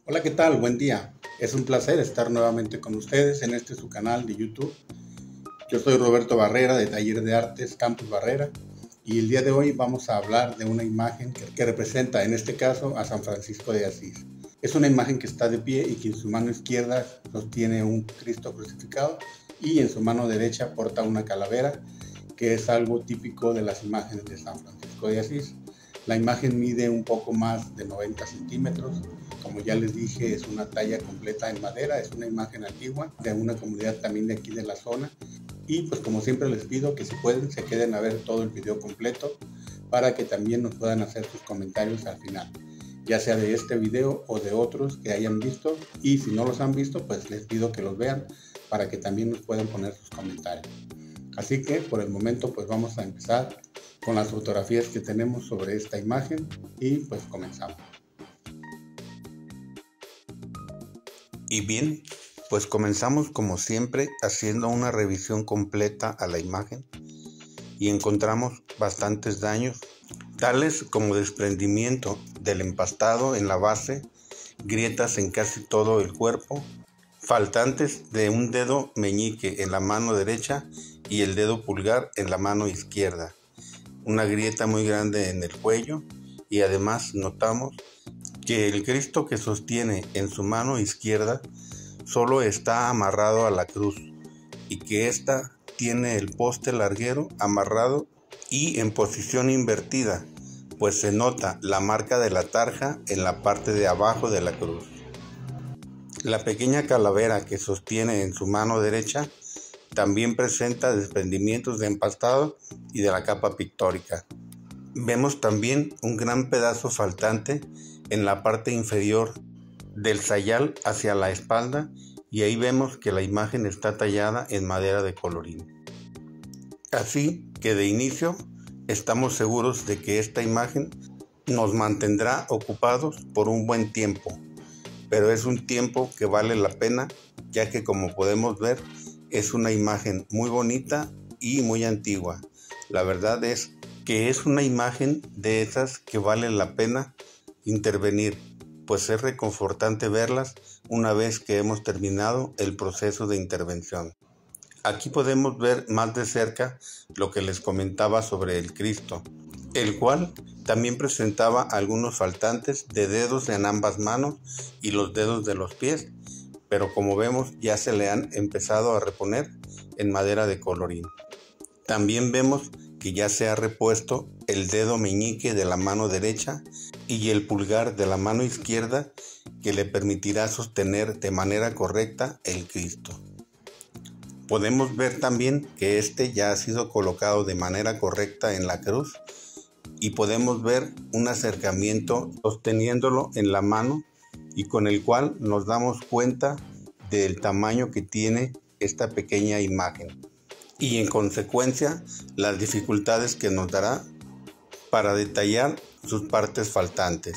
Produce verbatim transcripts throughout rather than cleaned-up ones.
Hola, ¿qué tal? Buen día. Es un placer estar nuevamente con ustedes en este su canal de YouTube. Yo soy Roberto Barrera de Taller de Artes Campus Barrera y el día de hoy vamos a hablar de una imagen que, que representa en este caso a San Francisco de Asís. Es una imagen que está de pie y que en su mano izquierda sostiene un Cristo crucificado y en su mano derecha porta una calavera, que es algo típico de las imágenes de San Francisco de Asís. La imagen mide un poco más de noventa centímetros. Como ya les dije, es una talla completa en madera, es una imagen antigua de una comunidad también de aquí de la zona. Y pues como siempre les pido que si pueden se queden a ver todo el video completo para que también nos puedan hacer sus comentarios al final, ya sea de este video o de otros que hayan visto, y si no los han visto pues les pido que los vean para que también nos puedan poner sus comentarios. Así que por el momento pues vamos a empezar con las fotografías que tenemos sobre esta imagen y pues comenzamos. Y bien, pues comenzamos como siempre haciendo una revisión completa a la imagen y encontramos bastantes daños, tales como desprendimiento del empastado en la base, grietas en casi todo el cuerpo, faltantes de un dedo meñique en la mano derecha y el dedo pulgar en la mano izquierda, una grieta muy grande en el cuello, y además notamos que el Cristo que sostiene en su mano izquierda solo está amarrado a la cruz y que ésta tiene el poste larguero amarrado y en posición invertida, pues se nota la marca de la tarja en la parte de abajo de la cruz. La pequeña calavera que sostiene en su mano derecha también presenta desprendimientos de empastado y de la capa pictórica. Vemos también un gran pedazo faltante en la parte inferior del sayal hacia la espalda, y ahí vemos que la imagen está tallada en madera de colorín. Así que de inicio estamos seguros de que esta imagen nos mantendrá ocupados por un buen tiempo, pero es un tiempo que vale la pena, ya que como podemos ver es una imagen muy bonita y muy antigua. La verdad es que es una imagen de esas que vale la pena intervenir, pues es reconfortante verlas una vez que hemos terminado el proceso de intervención. Aquí podemos ver más de cerca lo que les comentaba sobre el Cristo, el cual también presentaba algunos faltantes de dedos en ambas manos y los dedos de los pies, pero como vemos ya se le han empezado a reponer en madera de colorín. También vemos que ya se ha repuesto el dedo meñique de la mano derecha y el pulgar de la mano izquierda, que le permitirá sostener de manera correcta el Cristo. Podemos ver también que este ya ha sido colocado de manera correcta en la cruz, y podemos ver un acercamiento sosteniéndolo en la mano y con el cual nos damos cuenta del tamaño que tiene esta pequeña imagen y en consecuencia las dificultades que nos dará para detallar sus partes faltantes.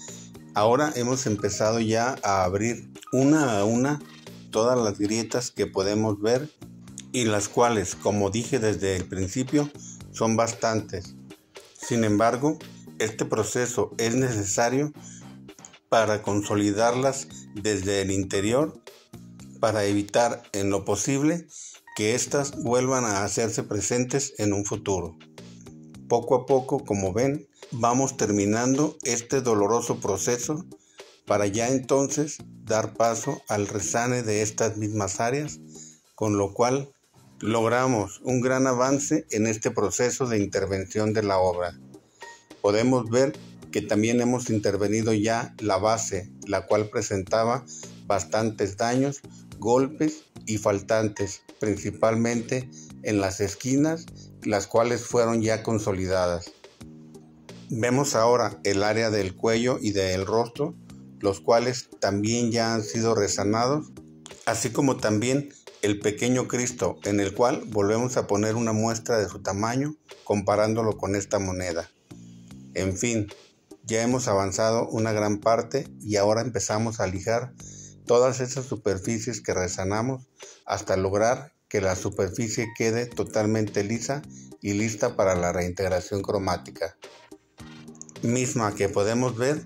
Ahora hemos empezado ya a abrir una a una todas las grietas que podemos ver, y las cuales, como dije desde el principio, son bastantes. Sin embargo, este proceso es necesario para consolidarlas desde el interior, para evitar en lo posible que éstas vuelvan a hacerse presentes en un futuro. Poco a poco, como ven, vamos terminando este doloroso proceso para ya entonces dar paso al resane de estas mismas áreas, con lo cual logramos un gran avance en este proceso de intervención de la obra. Podemos ver que también hemos intervenido ya la base, la cual presentaba bastantes daños, golpes y faltantes, principalmente en las esquinas, las cuales fueron ya consolidadas. Vemos ahora el área del cuello y del rostro, los cuales también ya han sido resanados, así como también el pequeño Cristo, en el cual volvemos a poner una muestra de su tamaño comparándolo con esta moneda. En fin, ya hemos avanzado una gran parte y ahora empezamos a lijar todas esas superficies que resanamos hasta lograr que la superficie quede totalmente lisa y lista para la reintegración cromática, misma que podemos ver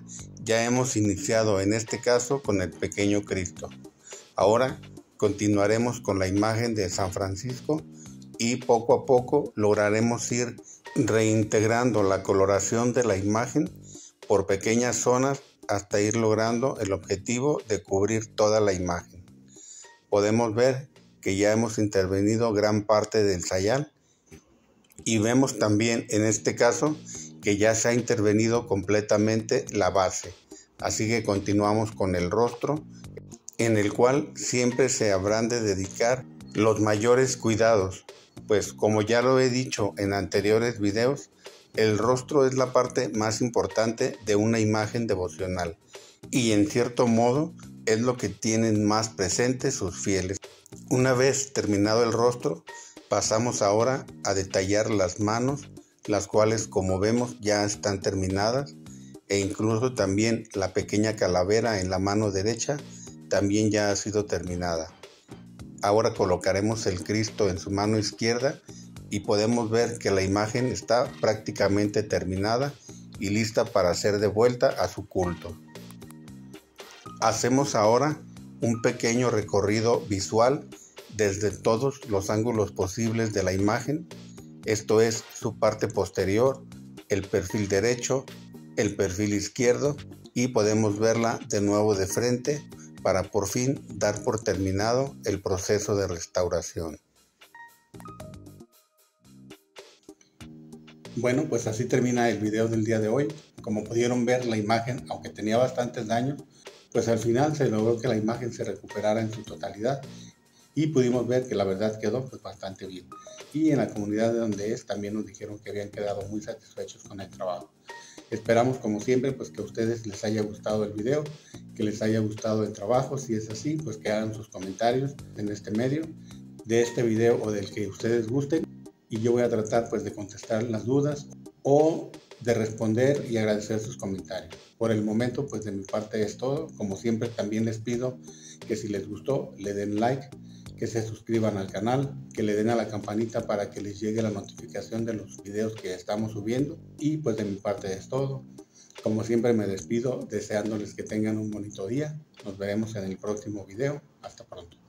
ya hemos iniciado en este caso con el pequeño Cristo. Ahora continuaremos con la imagen de San Francisco y poco a poco lograremos ir reintegrando la coloración de la imagen por pequeñas zonas hasta ir logrando el objetivo de cubrir toda la imagen. Podemos ver que ya hemos intervenido gran parte del sayal y vemos también en este caso que ya se ha intervenido completamente la base. Así que continuamos con el rostro, en el cual siempre se habrán de dedicar los mayores cuidados, pues como ya lo he dicho en anteriores videos, el rostro es la parte más importante de una imagen devocional y en cierto modo es lo que tienen más presente sus fieles. Una vez terminado el rostro, pasamos ahora a detallar las manos, las cuales como vemos ya están terminadas, e incluso también la pequeña calavera en la mano derecha también ya ha sido terminada. Ahora colocaremos el Cristo en su mano izquierda y podemos ver que la imagen está prácticamente terminada y lista para ser devuelta a su culto. Hacemos ahora un pequeño recorrido visual desde todos los ángulos posibles de la imagen, esto es su parte posterior, el perfil derecho, el perfil izquierdo, y podemos verla de nuevo de frente para por fin dar por terminado el proceso de restauración. Bueno, pues así termina el video del día de hoy. Como pudieron ver, la imagen, aunque tenía bastantes daños, pues al final se logró que la imagen se recuperara en su totalidad y pudimos ver que la verdad quedó pues bastante bien. Y en la comunidad de donde es también nos dijeron que habían quedado muy satisfechos con el trabajo. Esperamos como siempre pues que a ustedes les haya gustado el video, que les haya gustado el trabajo. Si es así, pues que hagan sus comentarios en este medio de este video o del que ustedes gusten, y yo voy a tratar pues de contestar las dudas o de responder y agradecer sus comentarios. Por el momento pues de mi parte es todo. Como siempre también les pido que si les gustó le den like, que se suscriban al canal, que le den a la campanita para que les llegue la notificación de los videos que estamos subiendo, y pues de mi parte es todo. Como siempre me despido deseándoles que tengan un bonito día. Nos veremos en el próximo video. Hasta pronto.